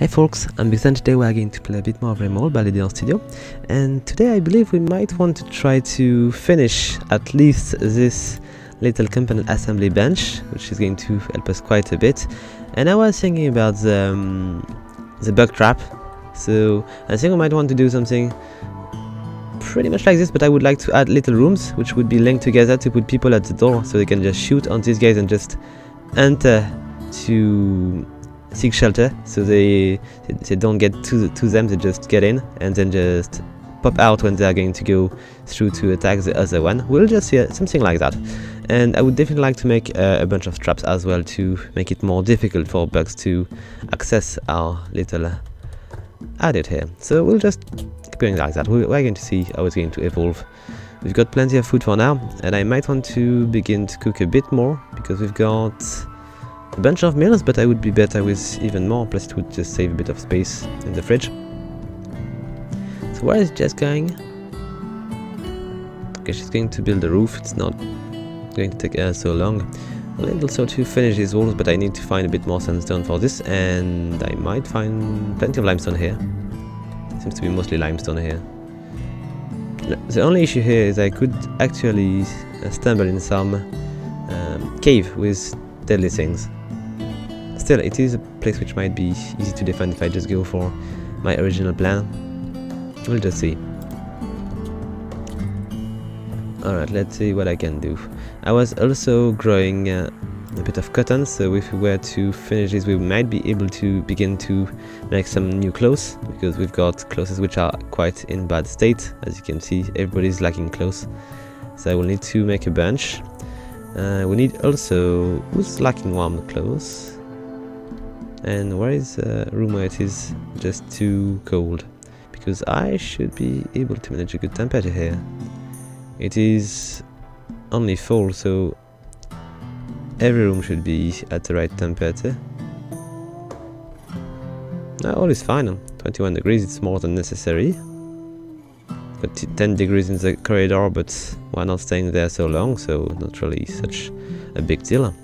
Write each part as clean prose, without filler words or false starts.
Hi folks, I'm Big. Today we are going to play a bit more of RimWorld by Lady Studio, and today I believe we might want to try to finish at least this little component assembly bench, which is going to help us quite a bit. And I was thinking about the bug trap, so I think we might want to do something pretty much like this, but I would like to add little rooms which would be linked together to put people at the door, so they can just shoot on these guys and just enter to seek shelter, so they don't get to them, they just get in and then just pop out when they are going to go through to attack the other one. We'll just see something like that. And I would definitely like to make a bunch of traps as well to make it more difficult for bugs to access our little adit here. So we'll just keep going like that. We're going to see how it's going to evolve. We've got plenty of food for now, and I might want to begin to cook a bit more because we've got a bunch of meals, but I would be better with even more, plus it would just save a bit of space in the fridge. So where is Jess going? Okay, she's going to build a roof. It's not going to take her so long. I'll need also to finish these walls, but I need to find a bit more sandstone for this, and I might find plenty of limestone here. Seems to be mostly limestone here. The only issue here is I could actually stumble in some cave with deadly things. Still, it is a place which might be easy to defend if I just go for my original plan. We'll just see. Alright, let's see what I can do. I was also growing a bit of cotton, so if we were to finish this, we might be able to begin to make some new clothes, because we've got clothes which are quite in bad state. As you can see, everybody's lacking clothes. So I will need to make a bunch. We need also... who's lacking warm clothes? And where is a room where it is just too cold? Because I should be able to manage a good temperature here. It is only fall, so every room should be at the right temperature. Now all is fine. 21 degrees, it's more than necessary. Got 10 degrees in the corridor, but we're not staying there so long, so not really such a big deal.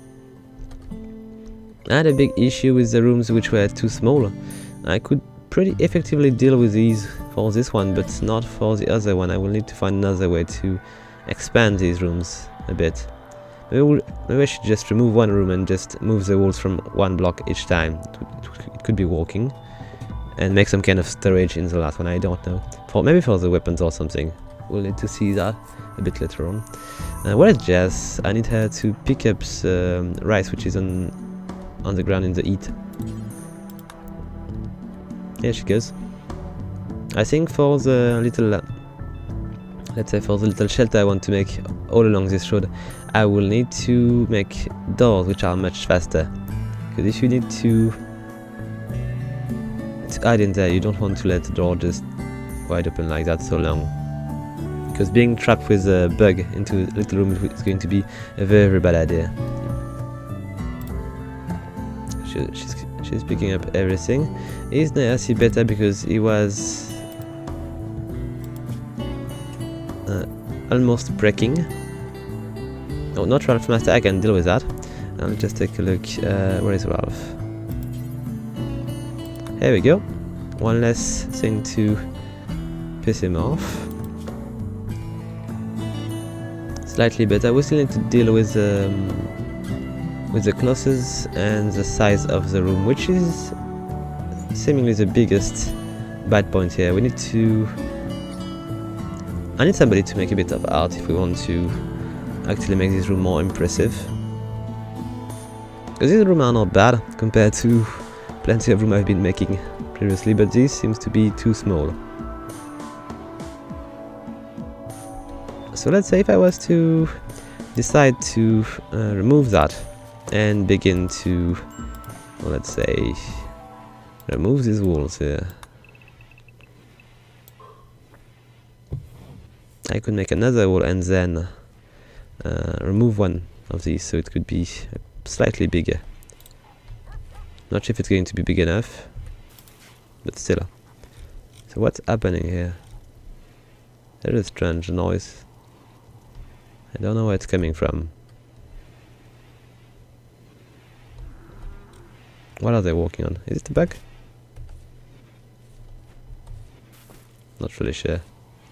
I had a big issue with the rooms which were too small. I could pretty effectively deal with these for this one, but not for the other one. I will need to find another way to expand these rooms a bit. Maybe I should just remove one room and just move the walls from one block each time. It could be working. And make some kind of storage in the last one, I don't know. Maybe for the weapons or something. We'll need to see that a bit later on. Where is Jess? I need her to pick up some rice which is on the ground in the heat. Here she goes. I think for the little, let's say for the little shelter I want to make all along this road, I will need to make doors which are much faster. Because if you need to hide in there, you don't want to let the door just wide open like that so long. Because being trapped with a bug into a little room is going to be a very, very bad idea. She's picking up everything. Is Nayasi better because he was almost breaking? Oh, not Ralph Master, I can deal with that. I'll just take a look. Where is Ralph? Here we go. One less thing to piss him off. Slightly better. We still need to deal with the closest and the size of the room, which is seemingly the biggest bad point here. We need to... I need somebody to make a bit of art if we want to actually make this room more impressive. Because these rooms are not bad compared to plenty of rooms I've been making previously, but this seems to be too small. So let's say if I was to decide to remove that and begin to, well, let's say, remove these walls here. I could make another wall and then remove one of these, so it could be slightly bigger. Not sure if it's going to be big enough, but still. So what's happening here? There is a strange noise. I don't know where it's coming from. What are they working on? Is it a bug? Not really sure.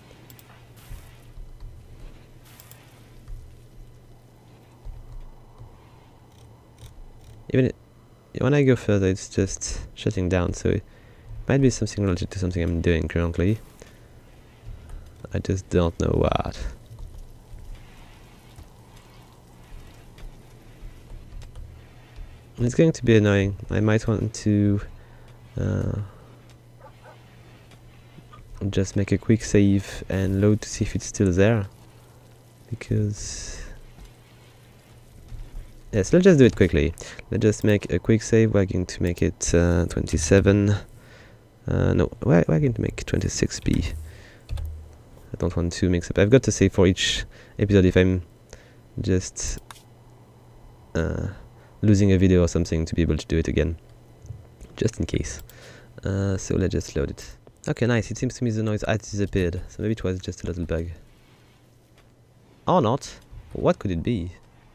Even when I go further, it's just shutting down, so it might be something related to something I'm doing currently. I just don't know what. It's going to be annoying. I might want to just make a quick save and load to see if it's still there, because yes, let's just do it quickly. Let's just make a quick save. We're going to make it 27. No, we're going to make 26p. I don't want to mix up. I've got to save for each episode if I'm just losing a video or something, to be able to do it again, just in case. So let's just load it. Okay, nice. It seems to me the noise had disappeared, so maybe it was just a little bug. Or not. What could it be?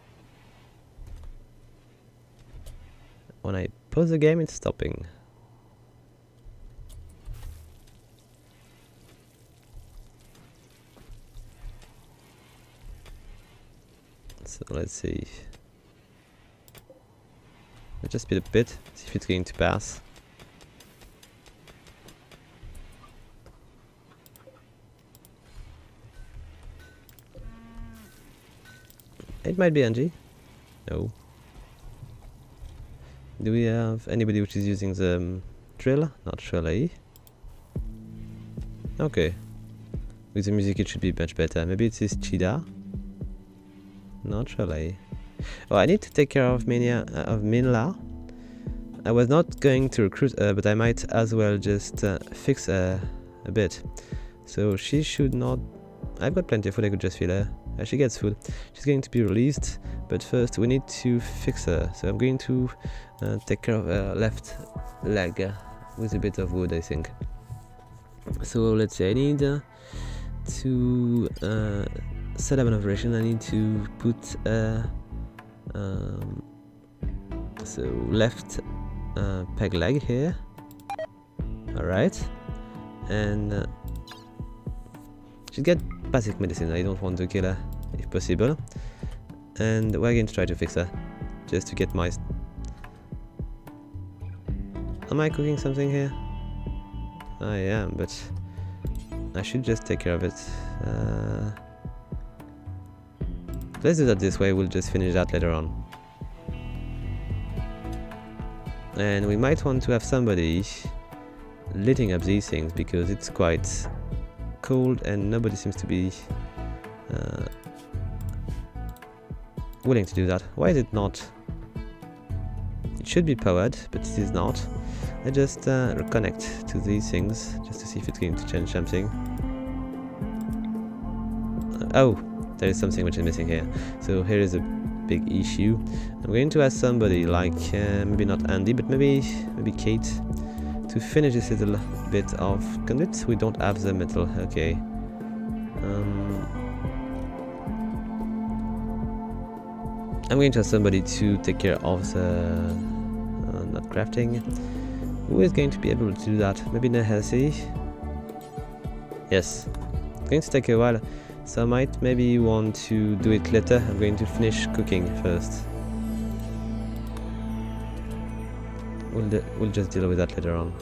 When I pause the game, it's stopping. So let's see. Let's just speed up a bit, see if it's going to pass. It might be Angie. No. Do we have anybody which is using the drill? Not really. Okay. With the music it should be much better. Maybe it is Cheetah? Not really. Oh, I need to take care of Minla. I was not going to recruit her, but I might as well just fix her a bit. So she should not... I've got plenty of food, I could just feed her. She gets food. She's going to be released, but first we need to fix her. So I'm going to take care of her left leg with a bit of wood, I think. So let's see, I need to set up an operation. I need to put so left peg leg here. Alright, and she'll get basic medicine. I don't want to kill her if possible, and we're going to try to fix her just to get my... Am I cooking something here? I am, but I should just take care of it. Let's do that this way, we'll just finish that later on. And we might want to have somebody lighting up these things, because it's quite cold and nobody seems to be willing to do that. Why is it not? It should be powered, but it is not. I just reconnect to these things just to see if it's going to change something. Oh, there is something which is missing here. So here is a big issue. I'm going to ask somebody like maybe not Andy, but maybe Kate, to finish this little bit of conduit. We don't have the metal. Okay. I'm going to ask somebody to take care of the not crafting. Who is going to be able to do that? Maybe Nehesi? Yes. It's going to take a while, so I might maybe want to do it later. I'm going to finish cooking first. We'll just deal with that later on.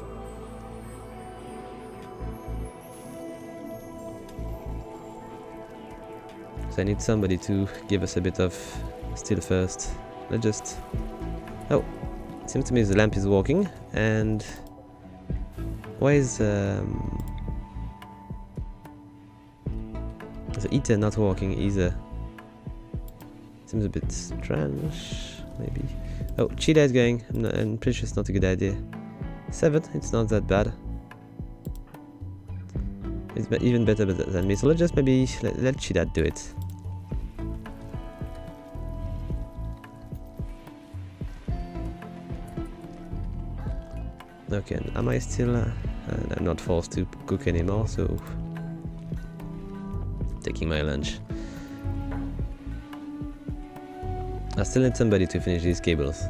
So I need somebody to give us a bit of steel first. Let's just... Oh, it seems to me the lamp is working, and why is the heater not working either? Seems a bit strange, maybe. Oh, Cheetah is going. I'm pretty sure it's not a good idea. 7, it's not that bad. It's even better than me, so let's just maybe let Cheetah do it. Okay, am I still... I'm not forced to cook anymore, so... Taking my lunch. I still need somebody to finish these cables.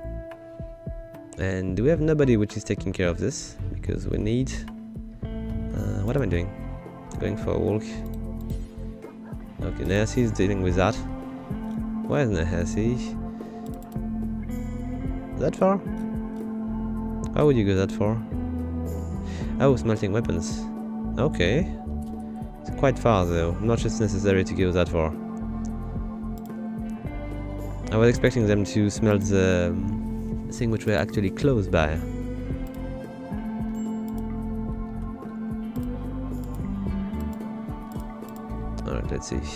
And we have nobody which is taking care of this, because we need What am I doing? Going for a walk. Okay, Nancy is dealing with that. Where's Nancy? That far? How would you go that far? Oh, smelting weapons. Okay. It's quite far though. Not just necessary to go that far. I was expecting them to smelt the thing which were actually close by. Alright, let's see.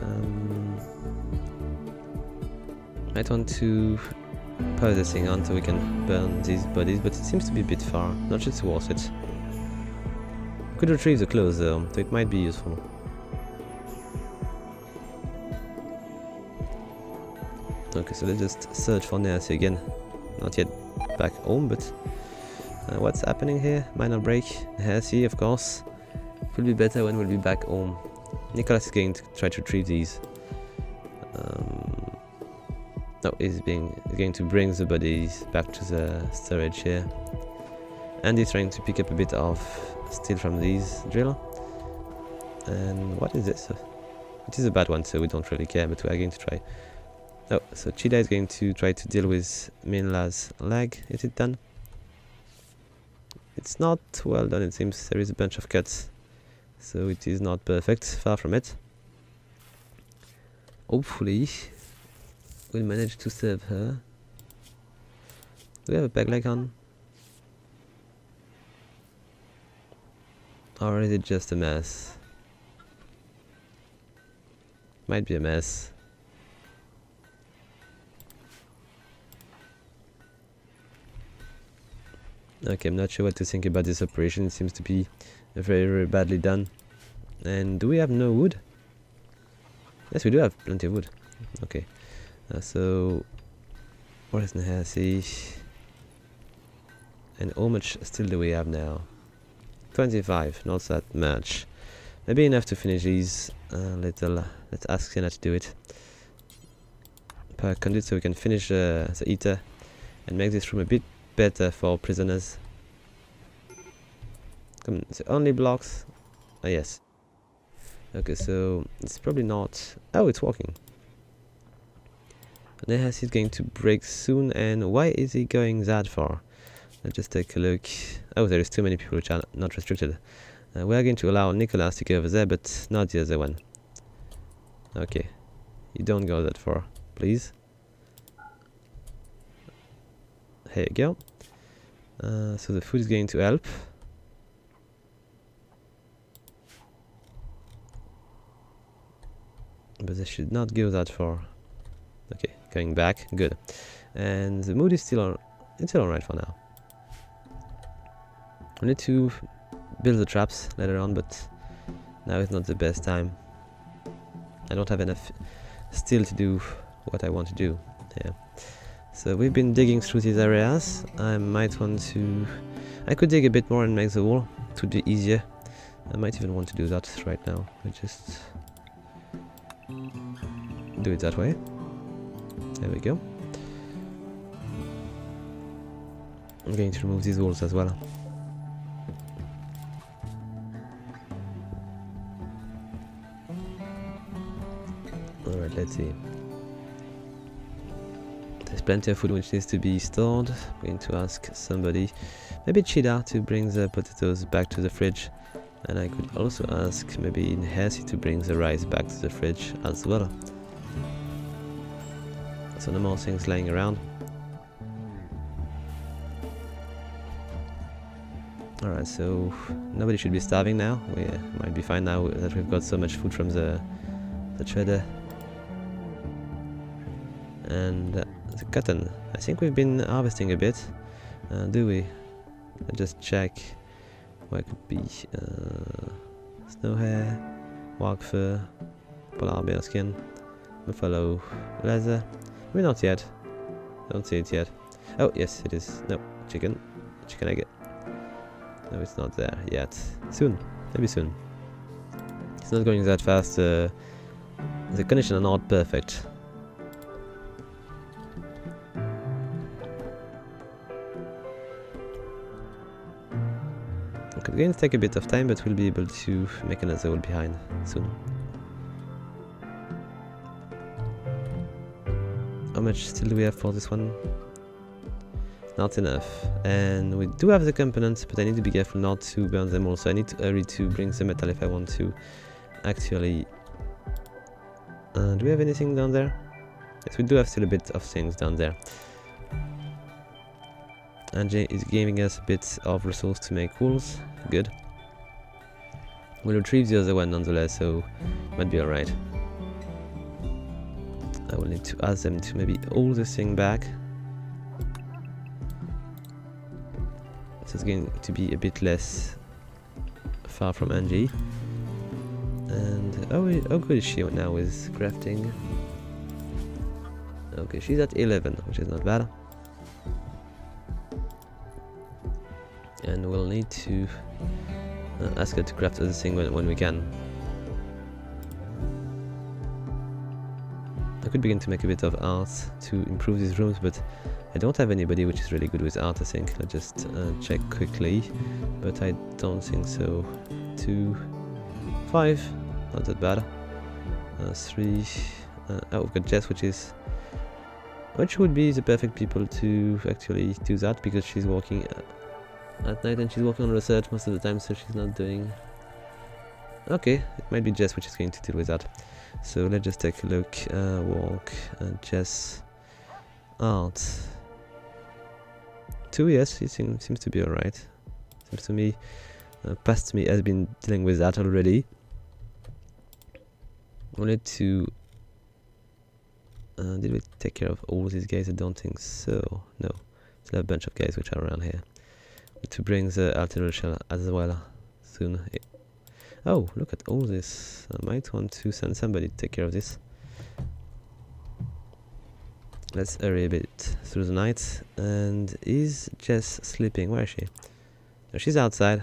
Might want to power this thing on so we can burn these bodies, but it seems to be a bit far. Not just worth it. Could retrieve the clothes though, so it might be useful. Okay, so let's just search for Nancy again. Not yet back home, but what's happening here? Minor break. Nancy, of course. It will be better when we'll be back home. Nicholas is going to try to retrieve these. No, he's going to bring the bodies back to the storage here. And he's trying to pick up a bit of steel from these drill. And what is this? It is a bad one, so we don't really care, but we are going to try. Oh, so Cheetah is going to try to deal with Minla's leg. Is it done? It's not well done, it seems. There is a bunch of cuts. So it is not perfect, far from it. Hopefully we'll manage to save her. Do we have a peg leg on? Or is it just a mess? Might be a mess. Okay, I'm not sure what to think about this operation. It seems to be very, very badly done. And do we have no wood? Yes, we do have plenty of wood. Okay. So, what is Nahasi? And how much steel do we have now? 25, not that much. Maybe enough to finish these little. Let's ask Sienna to do it. Per conduit, so we can finish the eater and make this room a bit better for prisoners. Come on, the only blocks. Oh, yes. Okay, so it's probably not. Oh, it's working. Nehas is going to break soon, and why is he going that far? Let's just take a look. Oh, there is too many people which are not restricted. We are going to allow Nicholas to go over there, but not the other one. Okay, you don't go that far, please. Here you go. So the food is going to help. But they should not go that far. Okay, going back, good. And the mood is still alright for now. I need to build the traps later on, but now is not the best time. I don't have enough steel to do what I want to do. Yeah. So we've been digging through these areas. I might want to... I could dig a bit more and make the wall. It would be easier. I might even want to do that right now. I just do it that way. There we go. I'm going to remove these walls as well. Alright, let's see. There's plenty of food which needs to be stored. I'm going to ask somebody, maybe Cheetah, to bring the potatoes back to the fridge. And I could also ask maybe Hesi to bring the rice back to the fridge as well. So no more things lying around. Alright, so nobody should be starving now. We might be fine now that we've got so much food from the trader. And the cotton. I think we've been harvesting a bit. Do we? Let's just check. What could be? Snow hair, warg fur, polar bear skin, buffalo leather. Maybe not yet. Don't see it yet. Oh, yes, it is. No, chicken egg. No, it's not there yet. Soon, maybe soon. It's not going that fast. The conditions are not perfect. going to take a bit of time, but we'll be able to make another wall behind soon. How much still do we have for this one? Not enough. And we do have the components, but I need to be careful not to burn them all. So I need to hurry to bring the metal if I want to actually... do we have anything down there? Yes, we do have still a bit of things down there. And Jay is giving us a bit of resource to make walls. Good. We'll retrieve the other one nonetheless, so might be alright. I will need to ask them to maybe hold this thing back. So it's going to be a bit less far from Angie. And how good is she now with crafting? Okay, she's at 11, which is not bad. And we'll need to ask her to craft other thing when we can. I could begin to make a bit of art to improve these rooms, but I don't have anybody which is really good with art, I think. Let's just check quickly, but I don't think so. 2, 5, not that bad. 3, oh, we've got Jess, which would be the perfect people to actually do that, because she's working at night and she's working on research most of the time, so she's not doing... Okay, it might be Jess which is going to deal with that. So let's just take a look. Walk, Jess, art. 2, yes, it seems to be alright. Seems to me, past me has been dealing with that already. We need to... did we take care of all these guys? I don't think so. No, still have a bunch of guys which are around here. Need to bring the artillery shell as well soon. Oh, look at all this. I might want to send somebody to take care of this. Let's hurry a bit through the night. And is Jess sleeping? Where is she? No, she's outside.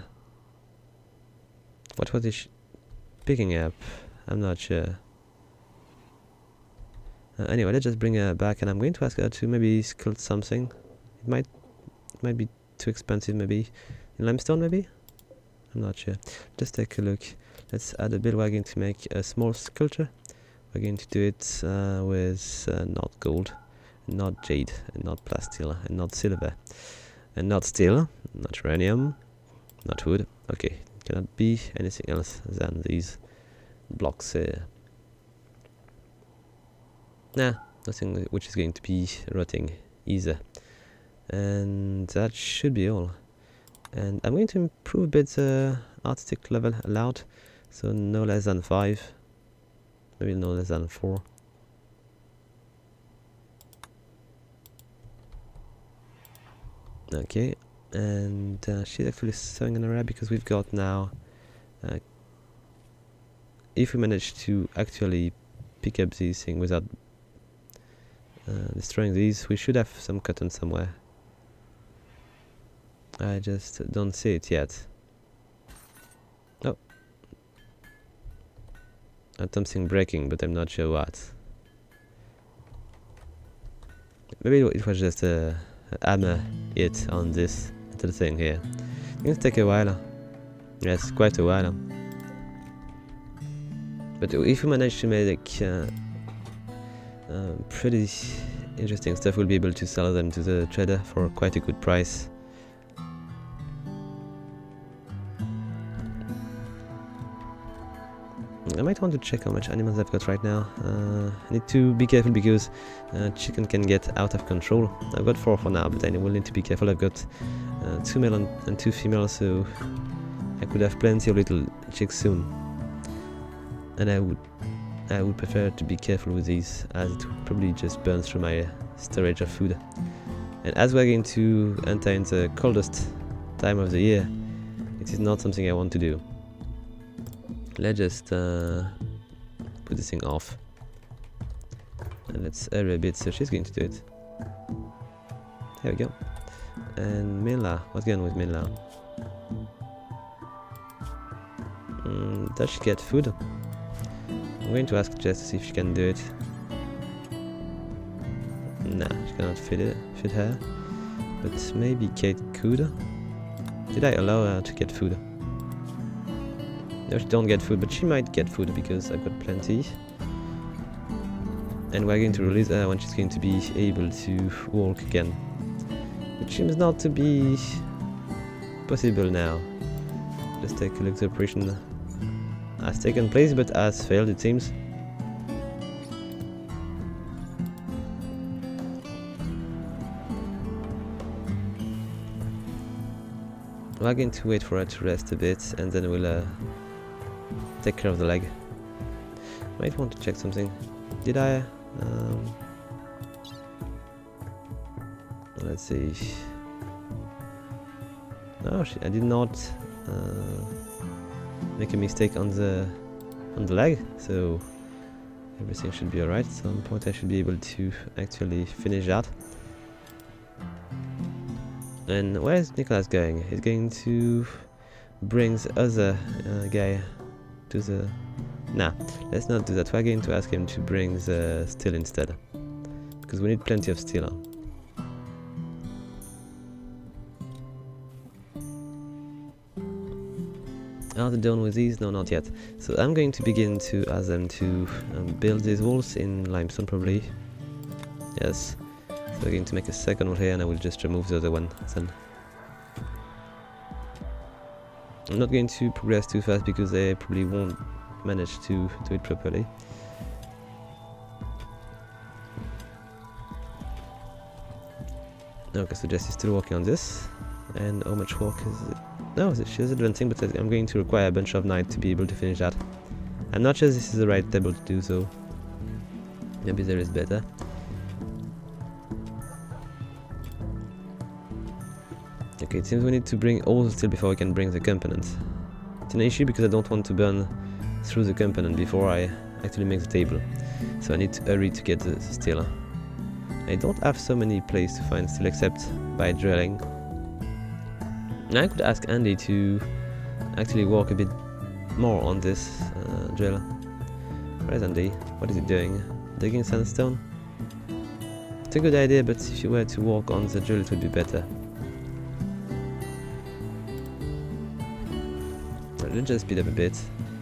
What was she picking up? I'm not sure. Anyway, let's just bring her back, and I'm going to ask her to maybe sculpt something. It might be too expensive, maybe in limestone, maybe. I'm not sure. Just take a look. Let's add a bit wagon to make a small sculpture. We're going to do it with not gold, not jade, and not plasteel, and not silver, and not steel, not uranium, not wood. Okay, cannot be anything else than these blocks here. Nah, nothing which is going to be rotting either. And that should be all. And I'm going to improve a bit the artistic level allowed, so no less than 5, maybe no less than 4. Okay, and she's actually sewing an area because we've got now, if we manage to actually pick up these things without destroying these, we should have some cotton somewhere. I just don't see it yet. Oh. And something breaking, but I'm not sure what. Maybe it was just a hammer hit on this little thing here. It's going to take a while. Yes, quite a while. But if we manage to make pretty interesting stuff, we'll be able to sell them to the trader for quite a good price. I might want to check how much animals I've got right now. I need to be careful because chicken can get out of control. I've got 4 for now, but I will need to be careful. I've got 2 male and 2 female, so I could have plenty of little chicks soon. And I would prefer to be careful with these, as it would probably just burn through my storage of food. And as we're going to enter in the coldest time of the year, it is not something I want to do. Let's just put this thing off. And let's hurry a bit, so she's going to do it. There we go. And Mila, what's going on with Mila? Does she get food? I'm going to ask Jess to see if she can do it. Nah, she cannot feed her. But maybe Kate could. Did I allow her to get food? No, she don't get food, but she might get food because I've got plenty. And we're going to release her when she's going to be able to walk again. Which seems not to be possible now. Let's take a look. The operation has taken place but has failed, it seems. We're going to wait for her to rest a bit and then we'll take care of the leg. Might want to check something. Did I? Let's see. No, I did not make a mistake on the leg, so everything should be alright. At some point I should be able to actually finish that. And where is Nicholas going? He's going to bring the other guy to the... Nah, let's not do that. We're going to ask him to bring the steel instead. Because we need plenty of steel. Are they done with these? No, not yet. So I'm going to begin to ask them to build these walls in limestone, probably. Yes. So we're going to make a second one here and I will just remove the other one then. I'm not going to progress too fast because they probably won't manage to do it properly. Okay, so Jess is still working on this. And how much work is it? No, she's advancing, but I'm going to require a bunch of night to be able to finish that. I'm not sure this is the right table to do so. Maybe there is better. Okay, it seems we need to bring all the steel before we can bring the components. It's an issue because I don't want to burn through the component before I actually make the table. So I need to hurry to get the steel. I don't have so many places to find steel except by drilling. And I could ask Andy to actually work a bit more on this drill. Where is Andy? What is he doing? Digging sandstone? It's a good idea, but if you were to work on the drill it would be better. Let's just speed up a bit.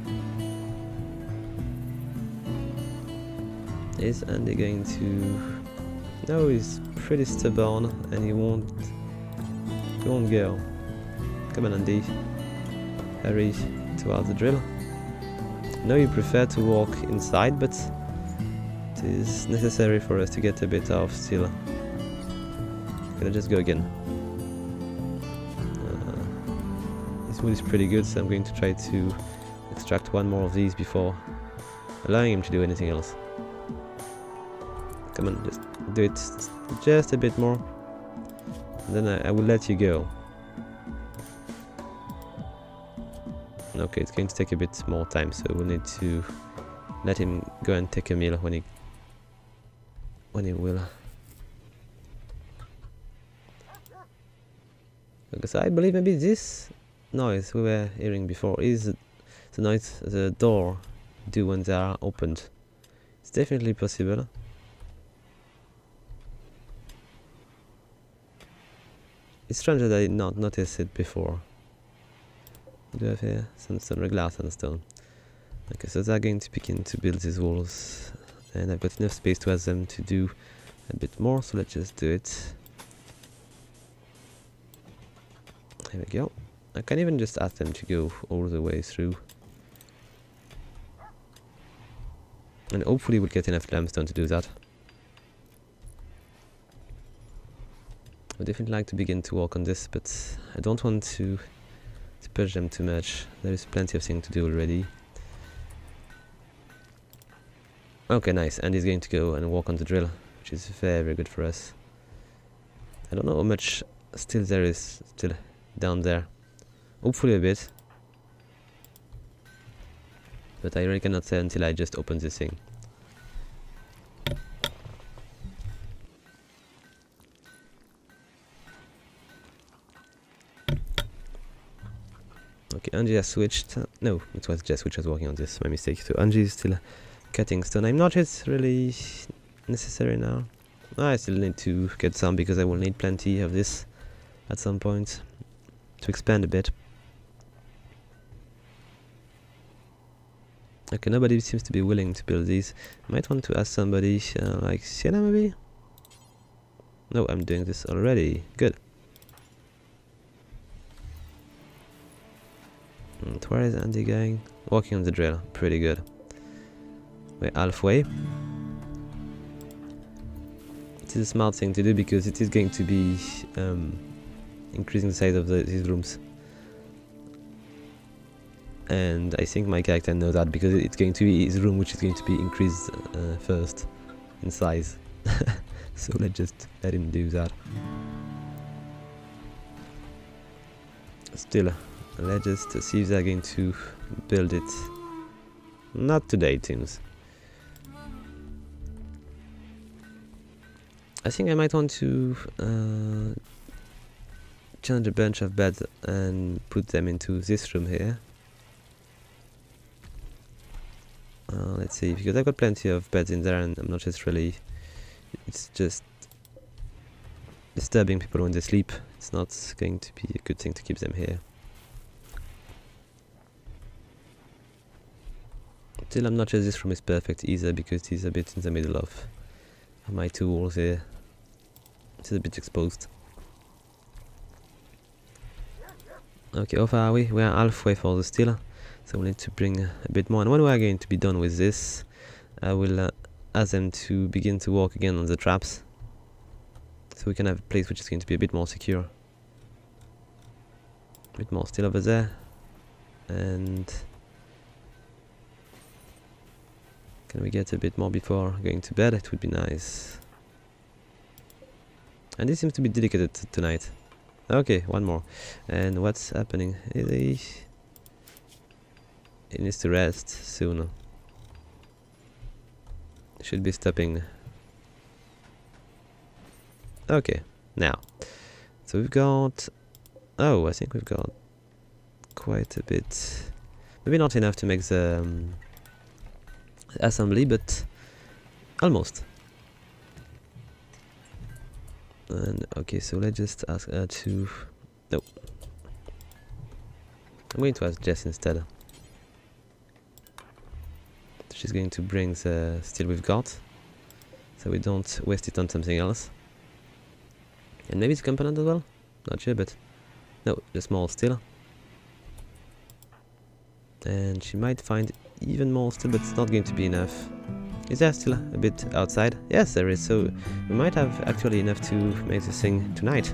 Is Andy going to... No, he's pretty stubborn and he won't go. Come on Andy, hurry towards the drill. I know you prefer to walk inside, but it is necessary for us to get a bit of steel. Gonna just go again. This wood is pretty good, so I'm going to try to extract one more of these before allowing him to do anything else. Come on, just do it just a bit more, and then I will let you go. Okay, it's going to take a bit more time, so we'll need to let him go and take a meal when he will. Because I believe maybe this noise we were hearing before is the noise the door do when they are opened. It's definitely possible. It's strange that I did not notice it before. What do I have here? Sandstone, regular sandstone. Okay, so they're going to begin to build these walls. And I've got enough space to ask them to do a bit more, so let's just do it. Here we go. I can even just ask them to go all the way through. And hopefully we'll get enough limestone to do that. I would definitely like to begin to work on this, but I don't want to push them too much. There is plenty of things to do already. Okay, nice. And he's going to go and work on the drill, which is very, very good for us. I don't know how much still there is still down there. Hopefully a bit. But I really cannot say until I just open this thing. Okay, Angie has switched. No, it was Jess which was working on this. My mistake. So Angie is still cutting stone. I'm not it's really necessary now. I still need to get some because I will need plenty of this at some point to expand a bit. Okay, nobody seems to be willing to build these. I might want to ask somebody like Sienna maybe? No, I'm doing this already. Good. And where is Andy going? Walking on the drill. Pretty good. We're halfway. It is a smart thing to do because it is going to be increasing the size of these rooms. And I think my character knows that because it's going to be his room which is going to be increased first in size. So let's just let him do that. Still, let's just see if they're going to build it. Not today, it seems. I think I might want to change a bunch of beds and put them into this room here. Let's see, because I've got plenty of beds in there and I'm not just really... It's just disturbing people when they sleep. It's not going to be a good thing to keep them here. Still, I'm not sure this room is perfect either because it is a bit in the middle of my two walls here. It is a bit exposed. Okay, how far are we? We are halfway for the steel. So we need to bring a bit more, and when we are going to be done with this, I will ask them to begin to work again on the traps, so we can have a place which is going to be a bit more secure. A bit more steel over there, and can we get a bit more before going to bed? It would be nice. And this seems to be dedicated tonight. Okay, one more. And what's happening? It needs to rest soon. Should be stopping. Okay, now. So we've got... Oh, I think we've got quite a bit. Maybe not enough to make the assembly, but almost. And okay, so let's just ask her to... No. I'm going to ask Jess instead. She's going to bring the steel we've got, so we don't waste it on something else. And maybe it's a component as well? Not sure, but... No, just more steel. And she might find even more steel, but it's not going to be enough. Is there still a bit outside? Yes, there is, so we might have actually enough to make this thing tonight.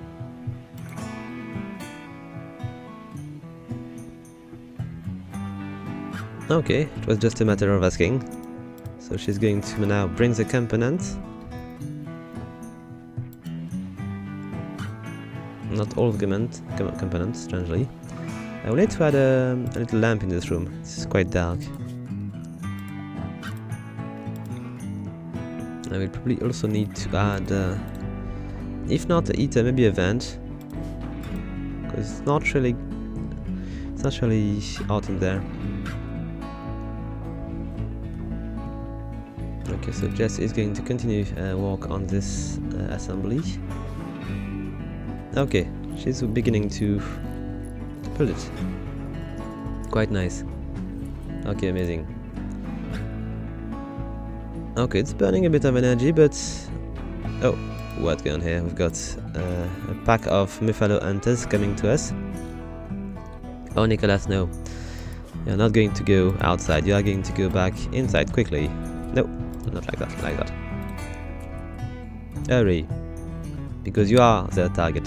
Okay, it was just a matter of asking. So she's going to now bring the component. Not all of the components, strangely. I will need to add a little lamp in this room. It's quite dark. I will probably also need to add, if not a heater, maybe a vent. Because it's not really hot in there. Okay, so Jess is going to continue work on this assembly. Okay, she's beginning to build it. Quite nice. Okay, amazing. Okay, it's burning a bit of energy, but... Oh, what's going on here? We've got a pack of Buffalo hunters coming to us. Oh, Nicholas, no. You're not going to go outside, you are going to go back inside quickly. No, not like that, like that. Hurry. Because you are their target.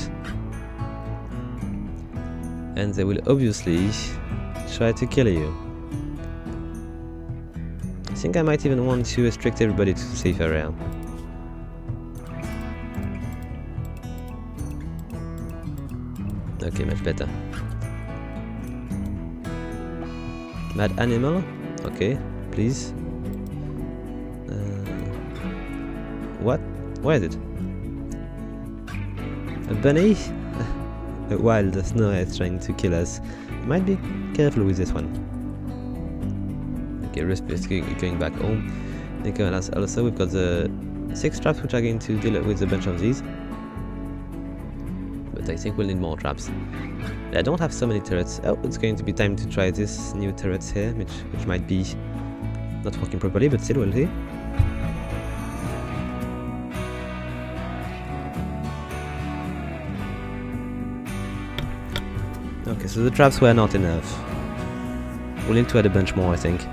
And they will obviously try to kill you. I think I might even want to restrict everybody to a safe area. Okay, much better. Mad animal? Okay, please. What? Where is it? A bunny? A wild snowhead trying to kill us. Might be careful with this one. Okay, Risp is going back home. Nicholas also, we've got the 6 traps which are going to deal with a bunch of these. But So I think we'll need more traps. I don't have so many turrets. Oh, it's going to be time to try this new turret here, which might be not working properly, but still we'll see. Okay, so the traps were not enough. We'll need to add a bunch more, I think.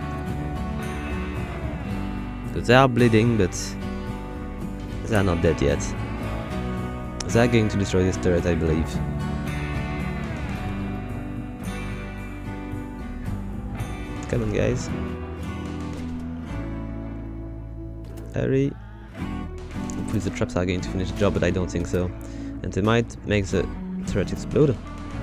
Because they are bleeding, but they are not dead yet. They are going to destroy this turret, I believe. Come on, guys. Hurry. Hopefully the traps are going to finish the job, but I don't think so. And they might make the turret explode.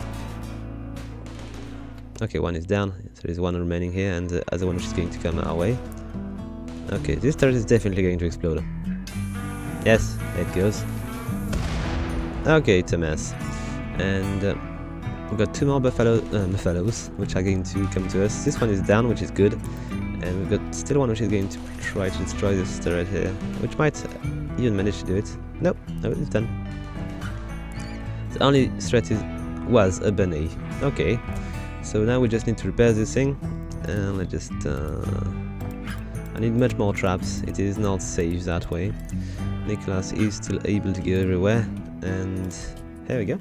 Okay, one is down. There is one remaining here, and the other one which is going to come our way. Okay, this turret is definitely going to explode. Yes, there it goes. Okay, it's a mess. And we've got two more buffaloes, which are going to come to us. This one is down, which is good. And we've got still one which is going to try to destroy this turret here, which might even manage to do it. Nope, no, it's done. The only threat was a bunny. Okay. So now we just need to repair this thing, and let's just I need much more traps. It is not safe that way. Nicholas is still able to go everywhere, and here we go.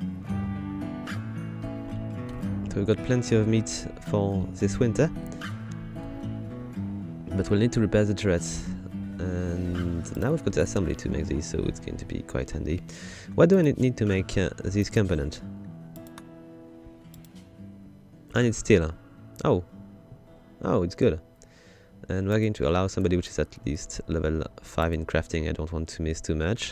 So we've got plenty of meat for this winter, but we'll need to repair the turrets, and now we've got the assembly to make these, so it's going to be quite handy. What do I need to make this component? I need steel. Oh, it's good. And we're going to allow somebody which is at least level 5 in crafting. I don't want to miss too much.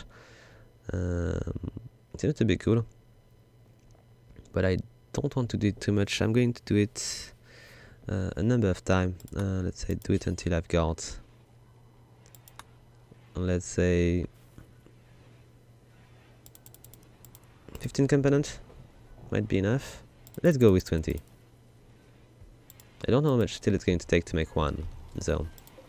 It seems to be cool, but I don't want to do it too much. I'm going to do it a number of times. Let's say do it until I've got, let's say, 15 components. Might be enough. Let's go with 20. I don't know how much steel it's going to take to make one, so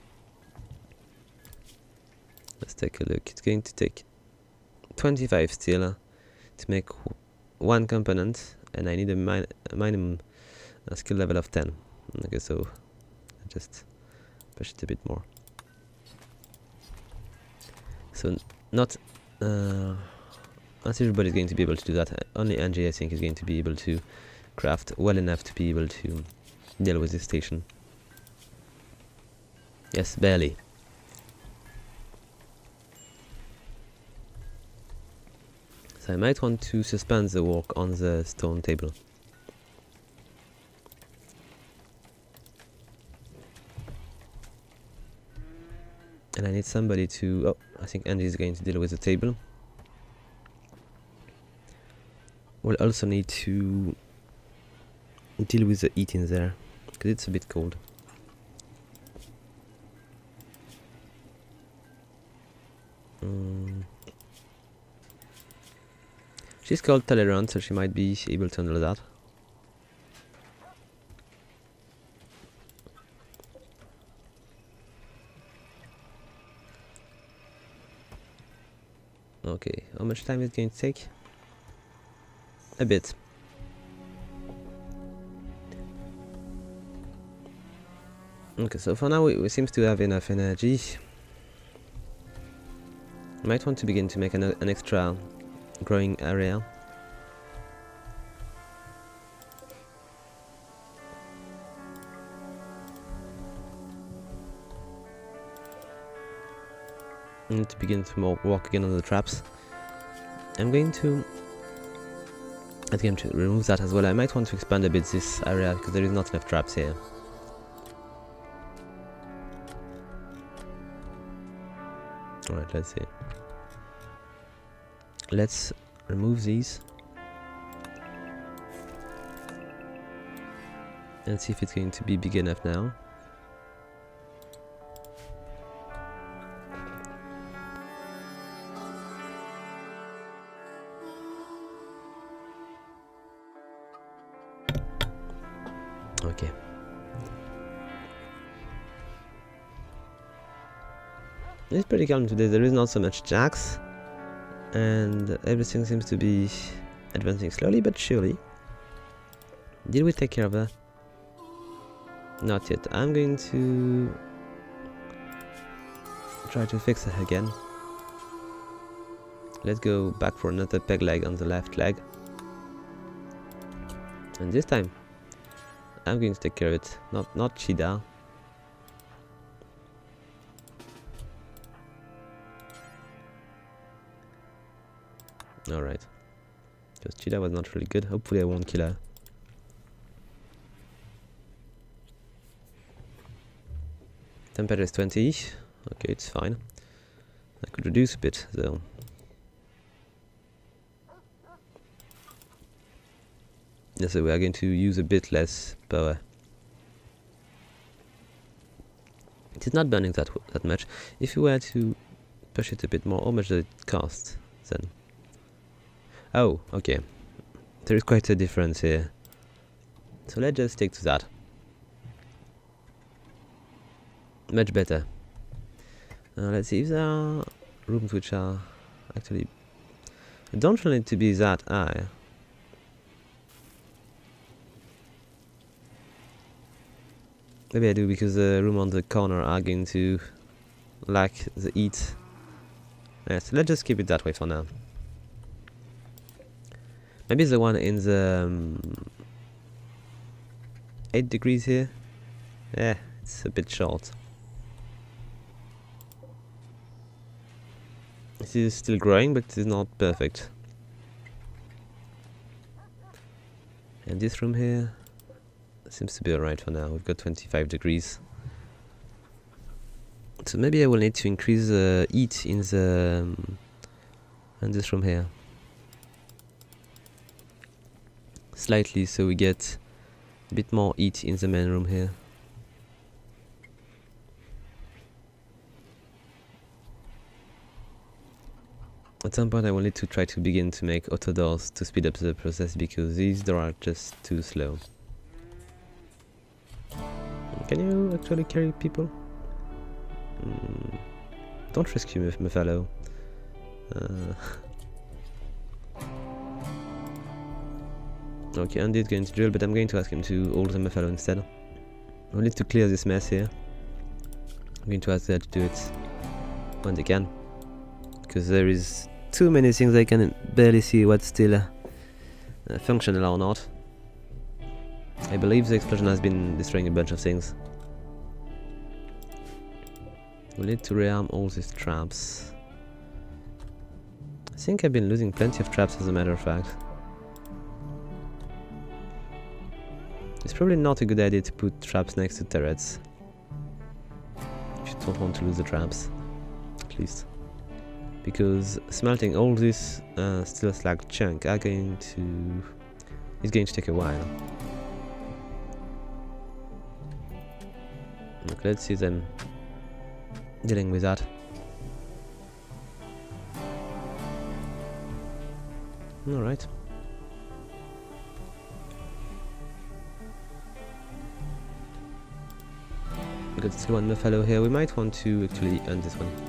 let's take a look. It's going to take 25 steel to make one component, and I need a minimum skill level of 10. Okay, so I just push it a bit more. So not everybody is going to be able to do that. Only Angie, I think, is going to be able to craft well enough to be able to deal with this station. Yes, barely. So I might want to suspend the work on the stone table. And I need somebody to... Oh, I think Andy is going to deal with the table. We'll also need to deal with the heat in there, because it's a bit cold. She's cold tolerant, so she might be able to handle that. Okay, how much time is it going to take? A bit. Okay, so for now we seem to have enough energy. Might want to begin to make an extra growing area. I need to begin to work again on the traps. I'm going to remove that as well. I might want to expand a bit this area because there is not enough traps here. Alright, let's see. Let's remove these and see if it's going to be big enough now. Okay. It's pretty calm today. There is not so much jacks, and everything seems to be advancing slowly but surely. Did we take care of her? Not yet. I'm going to try to fix her again. Let's go back for another peg leg on the left leg. And this time, I'm going to take care of it. Not cheetah. Alright. Because cheetah was not really good. Hopefully I won't kill her. Temperature is 20. Okay, it's fine. I could reduce a bit though. Yeah, so we are going to use a bit less power. It is not burning that much. If you were to push it a bit more, how much does it cost then? Oh, okay. There is quite a difference here. So let's just stick to that. Much better. Let's see if there are rooms which are actually... I don't really need to be that high. Maybe I do, because the room on the corner are going to lack the heat. Yeah, so let's just keep it that way for now. Maybe the one in the 8 degrees here. Yeah, it's a bit short. It is still growing, but it is not perfect. And this room here seems to be alright for now. We've got 25 degrees. So maybe I will need to increase the heat in the in this room here slightly, so we get a bit more heat in the main room here. At some point I will need to try to begin to make auto doors to speed up the process, because these doors are just too slow. Can you actually carry people? Don't rescue me, fellow. Okay, Andy's going to drill, but I'm going to ask him to hold the fellow instead. We'll need to clear this mess here. I'm going to ask her to do it when they can, because there is too many things I can barely see what's still functional or not. I believe the explosion has been destroying a bunch of things. We'll need to rearm all these traps. I think I've been losing plenty of traps, as a matter of fact. It's probably not a good idea to put traps next to turrets, if you don't want to lose the traps, at least. Because smelting all this steel slag chunk is going to take a while. Look, let's see them dealing with that. Alright. We got still one fellow here. We might want to actually end this one.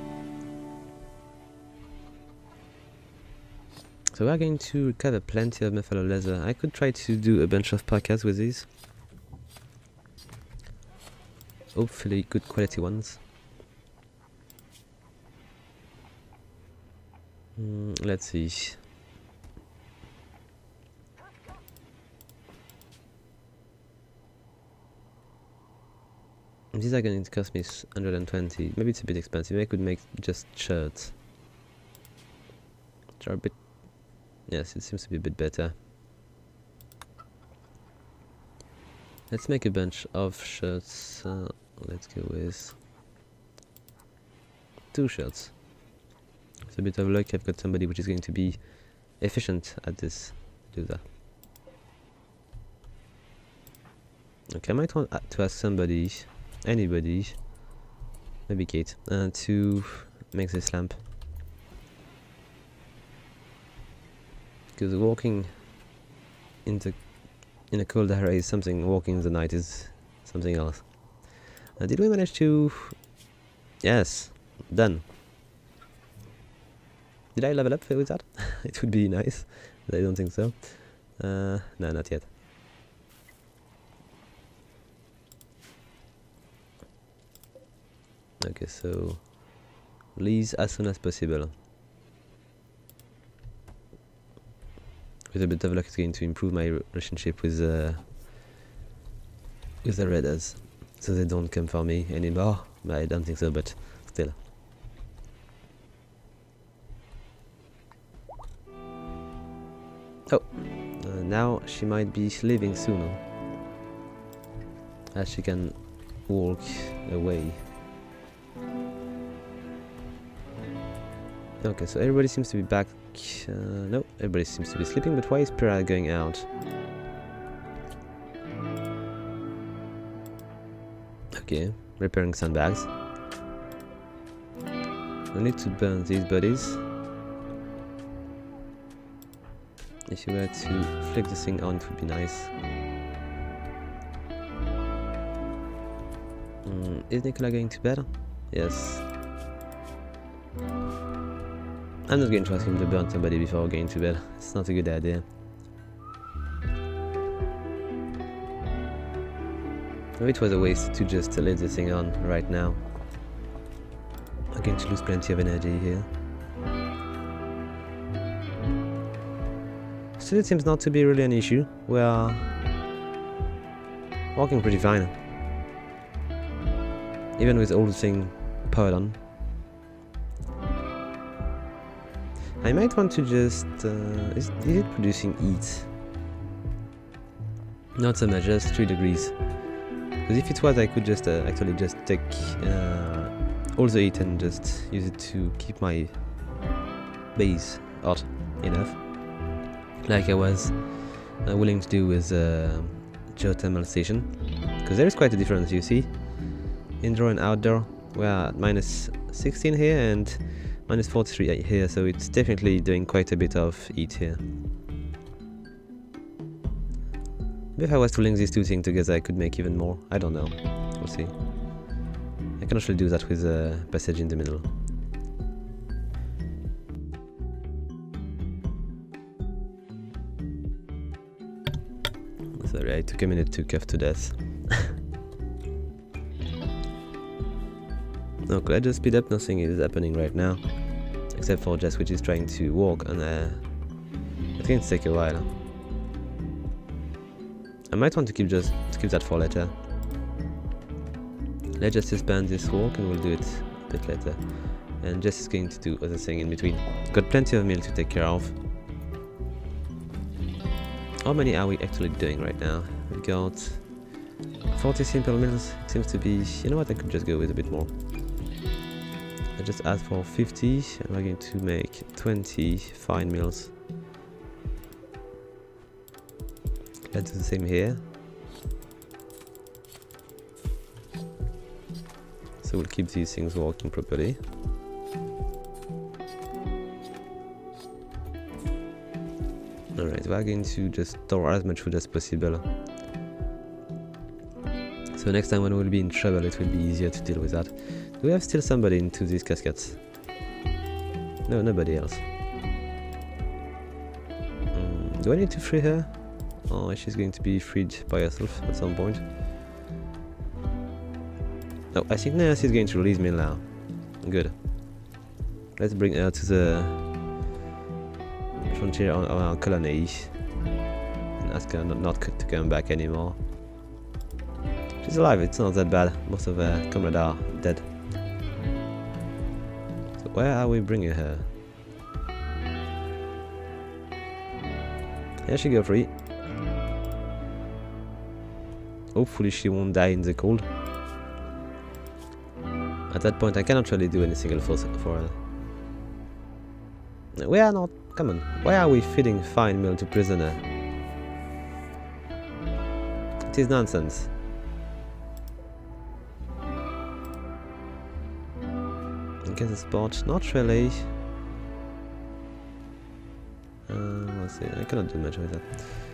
So we are going to recover plenty of Buffalo leather. I could try to do a bunch of podcasts with these. Hopefully good quality ones. Let's see. These are going to cost me 120. Maybe it's a bit expensive. Maybe I could make just shirts. Which are a bit... Yes, it seems to be a bit better. Let's make a bunch of shirts. Let's go with 2 shirts. It's a bit of luck. I've got somebody which is going to be efficient at this. Do that. Okay, I might want to ask somebody, anybody, maybe Kate, to make this lamp. Because walking in a cold area is something, walking in the night is something else. Did we manage to... Yes, done. Did I level up with that? It would be nice. I don't think so. No, not yet. Okay, so lease as soon as possible. With a bit of luck, it's going to improve my relationship with the raiders, so they don't come for me anymore. I don't think so, but still. Oh, now she might be leaving soon, as she can walk away. Okay, so everybody seems to be back. No, everybody seems to be sleeping, but why is Pyrrha going out? Okay, repairing sandbags. I need to burn these bodies. If you were to flick the thing on, it would be nice. Is Nicola going to bed? Yes. I'm not going to ask him to burn somebody before going to bed. It's not a good idea. Maybe it was a waste to just let the thing on right now. I'm going to lose plenty of energy here. Still, it seems not to be really an issue. We are walking pretty fine. Even with all the thing powered on. I might want to just... is it producing heat? Not so much, just 3 degrees. Because if it was, I could just actually just take all the heat and just use it to keep my base hot enough. Like I was willing to do with geothermal station. Because there is quite a difference, you see. Indoor and outdoor, we are at -16 here and -43 here, so it's definitely doing quite a bit of heat here. Maybe if I was to link these two things together, I could make even more. I don't know. We'll see. I can actually do that with a passage in the middle. Sorry, I took a minute to cough to death. No, could I just speed up? Nothing is happening right now. Except for Jess, which is trying to walk, and it's going to take a while. I might want to keep that for later. Let's just suspend this walk and we'll do it a bit later. And Jess is going to do other thing in between. Got plenty of meal to take care of. How many are we actually doing right now? We got 40 simple meals. It seems to be... You know what, I could just go with a bit more. I just asked for 50 and we're going to make 20 fine meals. Let's do the same here. So we'll keep these things working properly. Alright, we're going to just store as much food as possible. So next time when we'll be in trouble, it will be easier to deal with that. Do we have still somebody into these caskets? No, nobody else. Do I need to free her? Oh, she's going to be freed by herself at some point. Oh, I think now she's going to release me now. Good. Let's bring her to the frontier on our colony and ask her not to come back anymore. She's alive, it's not that bad. Most of her comrades are dead. So where are we bringing her? Yeah, she go free. Hopefully she won't die in the cold. At that point I cannot really do anything else for her. We are not... Come on. Why are we feeding fine meal to prisoner? It is nonsense. Get a spot? Not really. Let's see. I cannot do much with that.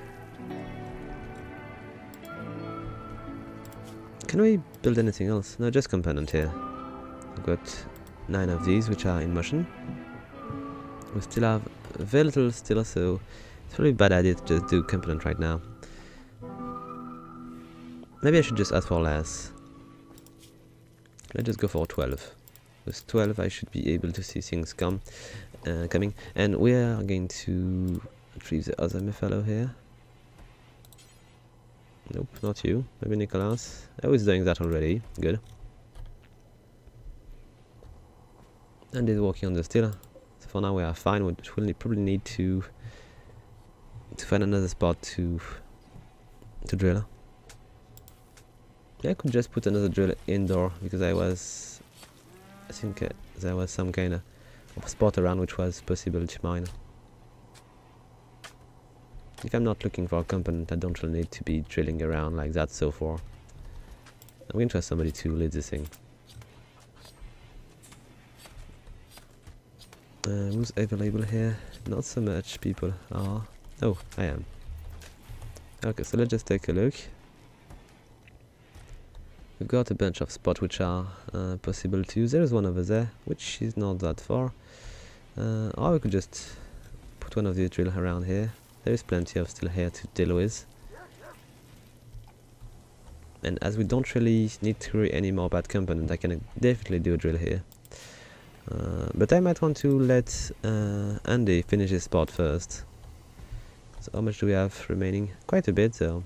Can we build anything else? No, just component here. We've got 9 of these which are in motion. We still have very little still, so It's really a bad idea to just do component right now. Maybe I should just ask for less. Let's just go for 12. With 12 I should be able to see things coming. And we are going to retrieve the other fellow here. Nope, not you. Maybe Nicholas. Oh, he's doing that already. Good. And he's working on the steel. So for now we are fine. We'll probably need to find another spot to drill. Yeah, I could just put another drill indoor because I think there was some kind of spot around which was possible to mine. If I'm not looking for a component, I don't really need to be drilling around like that so far. I'm going to ask somebody to lead this thing. Who's available here? Not so much people are. Oh, I am. Okay, so let's just take a look. We've got a bunch of spots which are possible to use. There's one over there, which is not that far. Or we could just put one of these drill around here. There is plenty of steel here to deal with. And as we don't really need to create any more bad component, I can definitely do a drill here. But I might want to let Andy finish his spot first. So how much do we have remaining? Quite a bit, so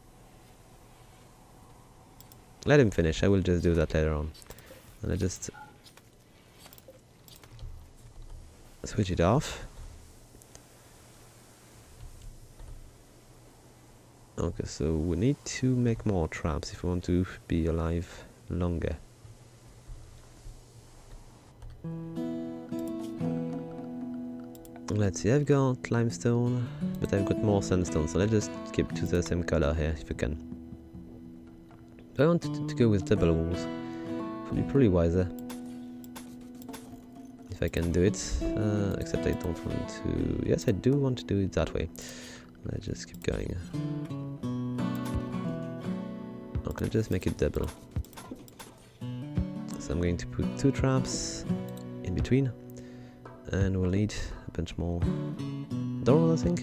let him finish. I will just do that later on. And I just switch it off. Okay, so we need to make more traps if we want to be alive longer. Let's see, I've got limestone, but I've got more sandstone, so let's just keep to the same color here if we can. I wanted to go with double walls. It would be probably wiser if I can do it, except I don't want to. Yes, I do want to do it that way. Let's just keep going. Okay, let's just make it double. So I'm going to put 2 traps in between, and we'll need a bunch more doors, I think.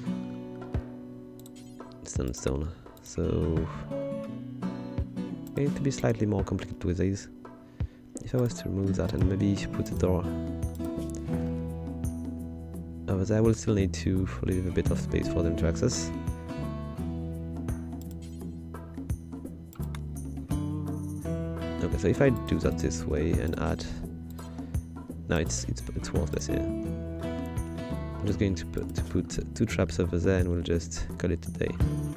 Sandstone. So going to be slightly more complicated with these. If I was to remove that and maybe put a door over there, I will still need to leave a bit of space for them to access. Okay, so if I do that this way and add, no, it's worthless here. I'm just going to put 2 traps over there, and we'll just call it a day.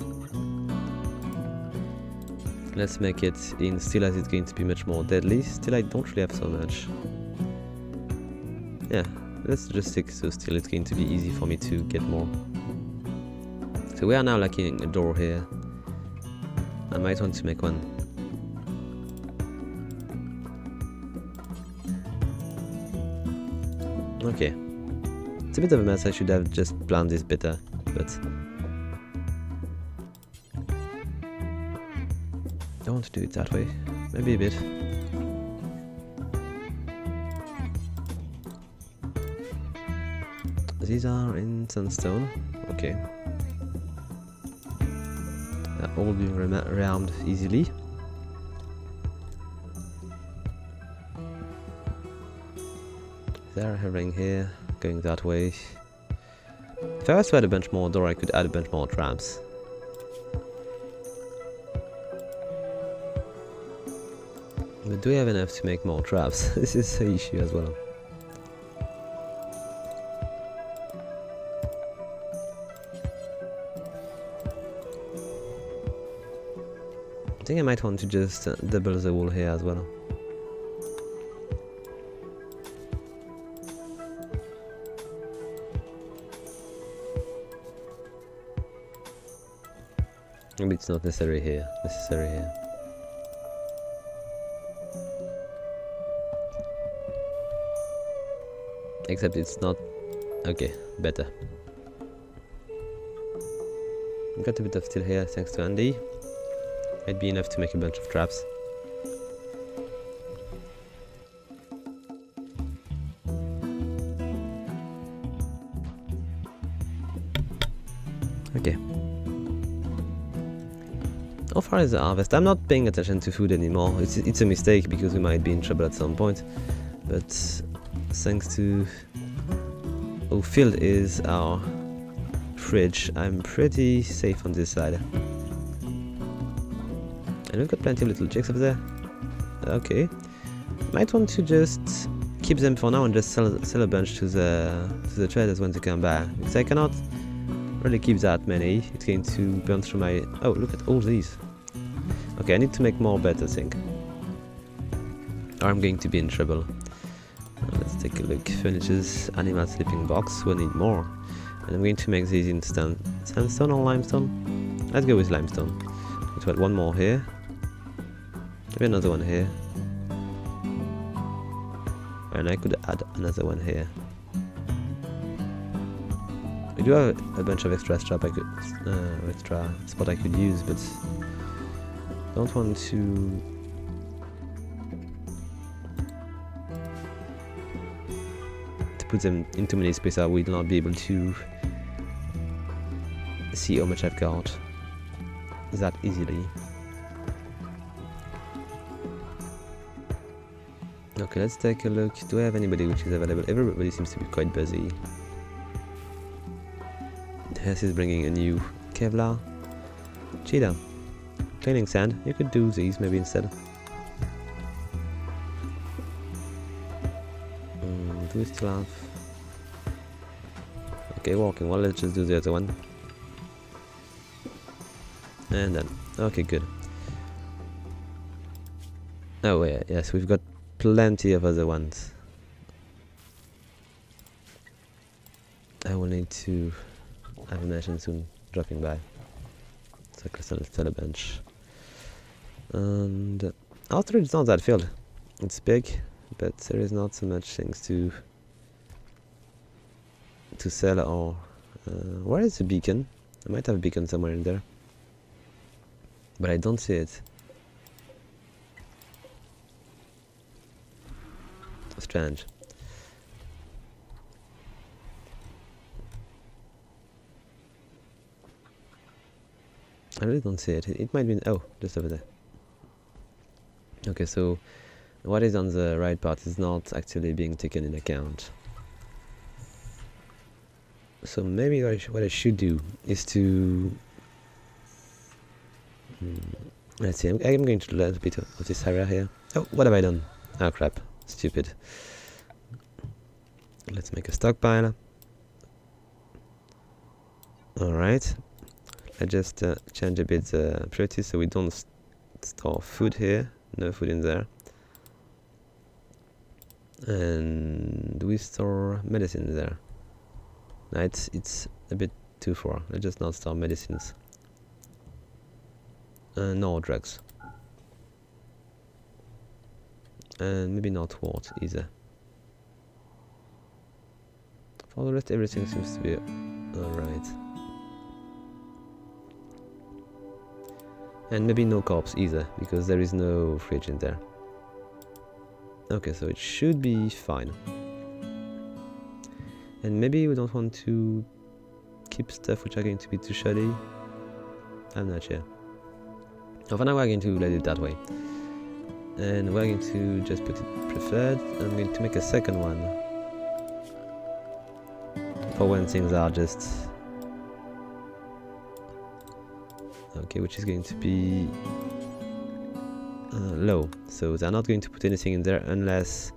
Let's make it in steel, as it's going to be much more deadly. Still, I don't really have so much. Yeah, let's just stick to steel. It's going to be easy for me to get more. So we are now lacking a door here. I might want to make one. Okay. It's a bit of a mess. I should have just planned this better, but I want to do it that way. Maybe a bit. These are in sandstone. Okay. That all being rammed easily. They're hovering here, going that way. If I was to add a bunch more door, I could add a bunch more traps. But do we have enough to make more traps? This is the issue as well. I think I might want to just double the wall here as well. Maybe it's not necessary here. Except it's not. Okay, better. Got a bit of steel here thanks to Andy. Might be enough to make a bunch of traps. How far is the harvest? I'm not paying attention to food anymore. It's a mistake because we might be in trouble at some point. But thanks to how filled is our fridge, I'm pretty safe on this side. And we've got plenty of little chicks up there. Okay. Might want to just keep them for now and just sell a bunch to the traders when they come back. Because I cannot really keep that many. It's going to burn through my... Oh, look at all these. Okay, I need to make more beds, I think. Or I'm going to be in trouble. Let's take a look. Furniture's animal sleeping box. We'll need more. And I'm going to make these in sandstone or limestone? Let's go with limestone. Let's put one more here. Maybe another one here. And I could add another one here. We do have a bunch of extra spot I could use, but don't want to put them in too many spaces. I will not be able to see how much I've got that easily. Okay, let's take a look. Do I have anybody which is available? Everybody seems to be quite busy. Hess is bringing a new Kevlar. Cheetah. Cleaning sand. You could do these maybe instead. Do we still have... Okay, walking. Well, let's just do the other one. And then... Okay, good. Oh, yeah, yes, we've got plenty of other ones. I will need to have a mission soon dropping by. So I can sell a bench. And our storage is not that filled. It's big, but there is not so much things to sell or... where is the beacon? I might have a beacon somewhere in there. But I don't see it. Strange. I really don't see it. It might be... Oh, just over there. Okay, so what is on the right part is not actually being taken in account. So maybe what I should do is to... let's see, I'm going to learn a bit of this area here. Oh, what have I done? Oh crap, stupid. Let's make a stockpile. Alright. I just change a bit the priority so we don't store food here. No food in there. And do we store medicine there? No, it's a bit too far. Let's just not store medicines. No drugs. And maybe not water either. For the rest, everything seems to be alright. And maybe no corpse either, because there is no fridge in there. Okay, so it should be fine. And maybe we don't want to keep stuff which are going to be too shoddy. I'm not sure. So for now we're going to let it that way. And we're going to just put it preferred. I'm going to make a second one. For when things are just... Okay, which is going to be low. So they're not going to put anything in there unless...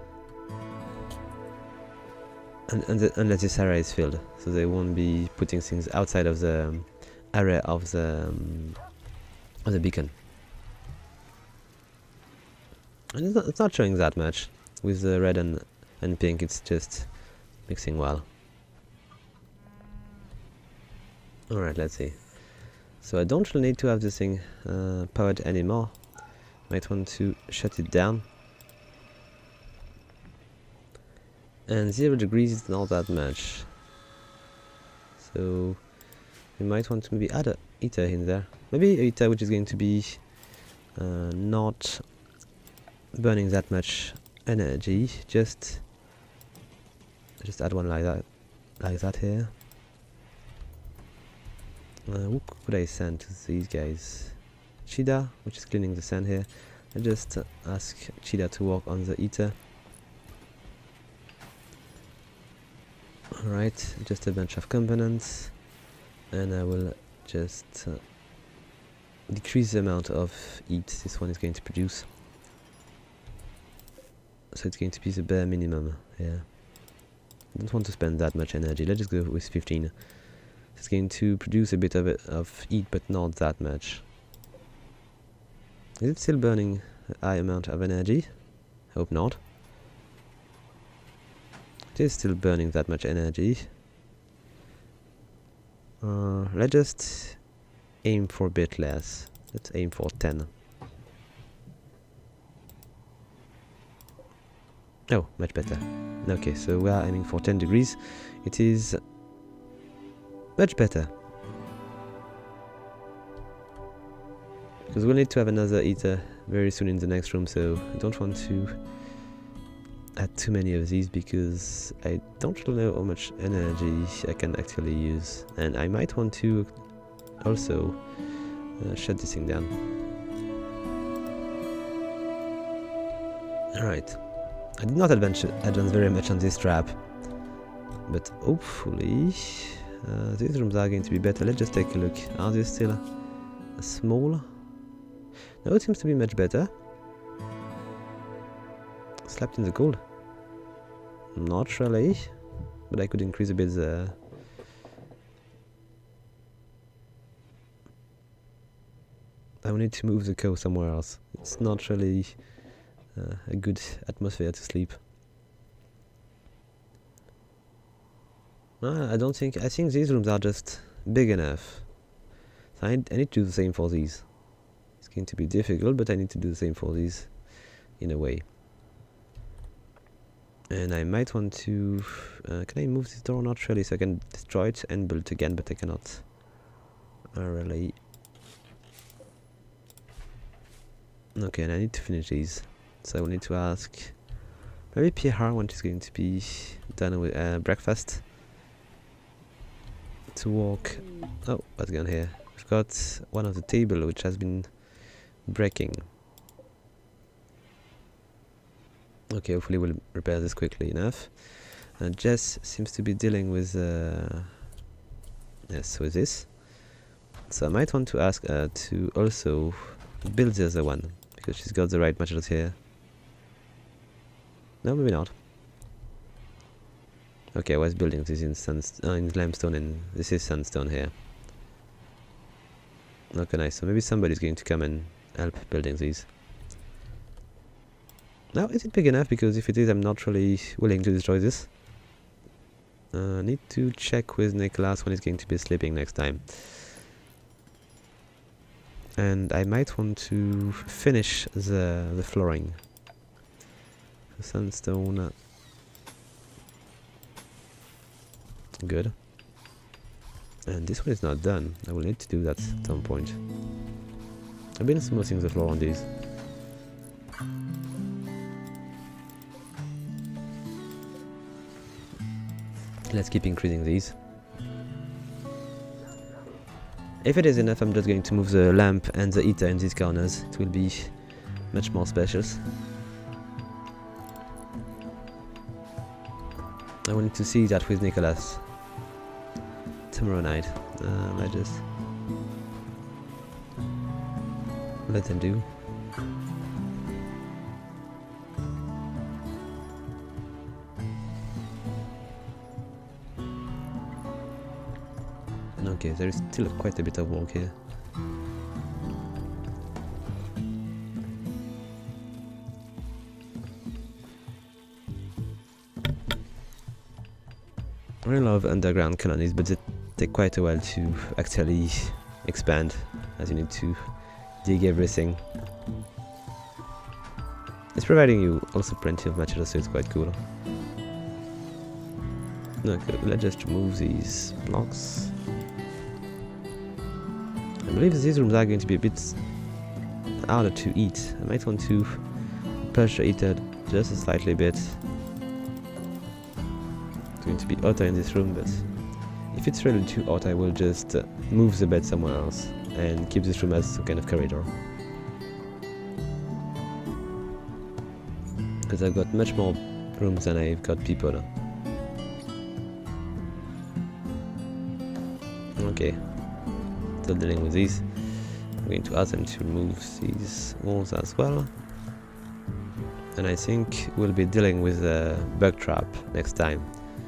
unless this area is filled. So they won't be putting things outside of the area of the beacon. And it's not showing that much. With the red and pink, it's just mixing well. Alright, let's see. So I don't really need to have this thing powered anymore. Might want to shut it down. And 0 degrees is not that much. So we might want to maybe add a heater in there. Maybe a heater which is going to be not burning that much energy. Just add one like that here. Who could I send to these guys? Cheetah, which is cleaning the sand here. I just ask Cheetah to work on the eater. Alright, just a bunch of components, and I will just decrease the amount of heat this one is going to produce. So it's going to be the bare minimum. Yeah, I don't want to spend that much energy. Let's just go with 15. It's going to produce a bit of heat, but not that much. Is it still burning a high amount of energy? Hope not. It is still burning that much energy. Let's just aim for a bit less. Let's aim for 10. Oh, much better. Okay, so we are aiming for 10 degrees. It is much better. Because we'll need to have another eater very soon in the next room, so I don't want to add too many of these because I don't really know how much energy I can actually use. And I might want to also shut this thing down. Alright. I did not advance very much on this trap, but hopefully these rooms are going to be better. Let's just take a look. Are they still small? No, it seems to be much better. Slapped in the cold? Not really, but I could increase a bit the... I will need to move the cow somewhere else. It's not really a good atmosphere to sleep. I don't think... I think these rooms are just big enough. So I need to do the same for these. It's going to be difficult, but I need to do the same for these in a way. And I might want to... can I move this door? Not really, so I can destroy it and build it again, but I cannot really. Okay, and I need to finish these. So I will need to ask maybe Pierre when she's going to be done with breakfast to walk. Oh, what's going on here? We've got one of the table which has been breaking. Okay, hopefully we'll repair this quickly enough. Jess seems to be dealing with yes, with this. So I might want to ask her to also build the other one because she's got the right materials here. No, maybe not. Okay, I was building this in limestone, and this is sandstone here. Okay, nice. So maybe somebody's going to come and help building these. Now, is it big enough? Because if it is, I'm not really willing to destroy this. Need to check with Nicholas when he's going to be sleeping next time. And I might want to finish the flooring. Sandstone. Good. And this one is not done. I will need to do that at some point. I've been smoothing the floor on these. Let's keep increasing these. If it is enough, I'm just going to move the lamp and the heater in these corners. It will be much more spacious. I wanted to see that with Nicholas tomorrow night. I just let them do. Okay, there is still quite a bit of work here. I really love underground colonies, but they take quite a while to actually expand, as you need to dig everything. It's providing you also plenty of materials, so it's quite cool. Okay, let's just remove these blocks. I believe these rooms are going to be a bit harder to eat. I might want to push the heater just a slightly bit. It's going to be hotter in this room, but if it's really too hot, I will just move the bed somewhere else and keep this room as some kind of corridor. Because I've got much more rooms than I've got people. Okay, still dealing with these. I'm going to ask them to remove these walls as well. And I think we'll be dealing with a bug trap next time.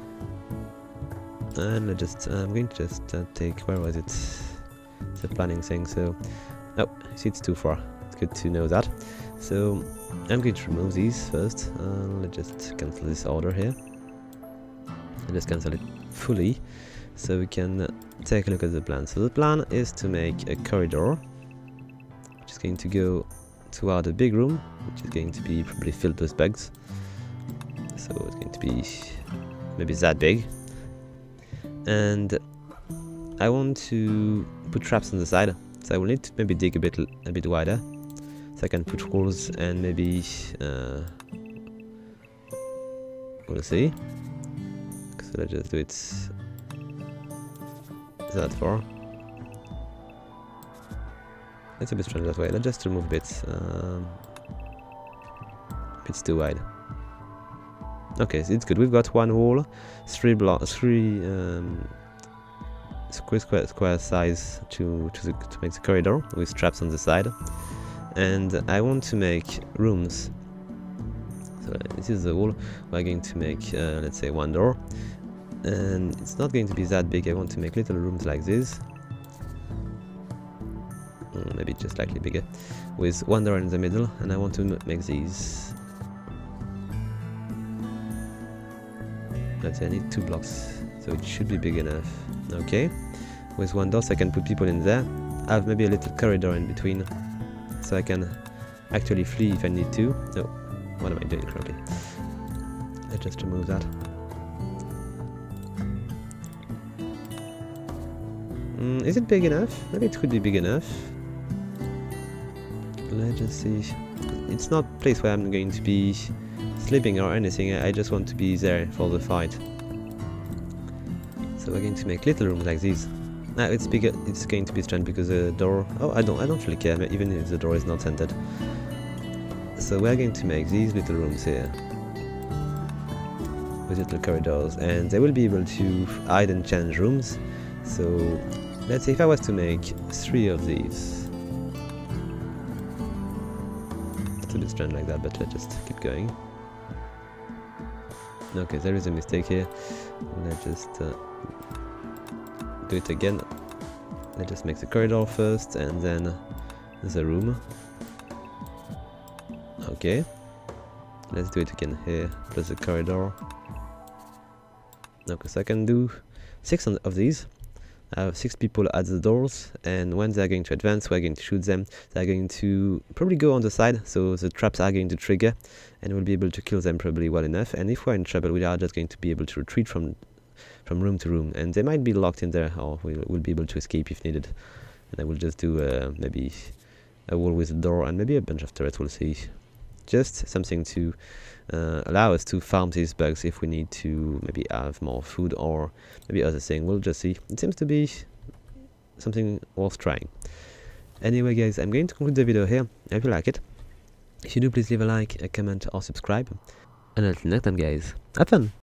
And I'm going to just take, where was it? It's a planning thing, so... Oh, see, it's too far. It's good to know that. So, I'm going to remove these first. Let's just cancel this order here. And just cancel it fully, so we can take a look at the plan. So the plan is to make a corridor, which is going to go toward a big room, which is going to be probably filled with bugs. So it's going to be maybe that big. And I want to put traps on the side, so I will need to maybe dig a bit wider, so I can put walls and maybe we'll see. So let's just do it that far. It's a bit strange that way. Let's just remove bits. It's too wide. Okay, so it's good. We've got one wall, three square size to make the corridor with traps on the side, and I want to make rooms. So this is the wall. We're going to make let's say one door, and it's not going to be that big. I want to make little rooms like this, maybe just slightly bigger, with one door in the middle, and I want to make these. Let's say I need 2 blocks, so it should be big enough. Okay, with one door, so I can put people in there. I have maybe a little corridor in between, so I can actually flee if I need to. No, what am I doing currently? Let's just remove that. Is it big enough? Maybe it could be big enough. Let's just see. It's not a place where I'm going to be sleeping or anything. I just want to be there for the fight. So we're going to make little rooms like this. Now it's bigger. It's going to be strange because the door. Oh, I don't really care, even if the door is not centered. So we're going to make these little rooms here with little corridors, and they will be able to hide and change rooms. So let's say if I was to make 3 of these. It's a bit strange like that, but let's just keep going. Okay, there is a mistake here. Let's just do it again. Let's just make the corridor first and then the room. Okay, let's do it again here, plus the corridor. Okay, so I can do 6 of these. I have 6 people at the doors, and when they're going to advance, we're going to shoot them. They're going to probably go on the side, so the traps are going to trigger, and we'll be able to kill them probably well enough. And if we're in trouble, we are just going to be able to retreat from room to room, and they might be locked in there, or we'll be able to escape if needed. And I will just do maybe a wall with a door and maybe a bunch of turrets, we'll see. Just something to allow us to farm these bugs if we need to maybe have more food or maybe other thing. We'll just see. It seems to be something worth trying. Anyway guys, I'm going to conclude the video here. I hope you like it. If you do, please leave a like, a comment or subscribe. And until next time guys, have fun!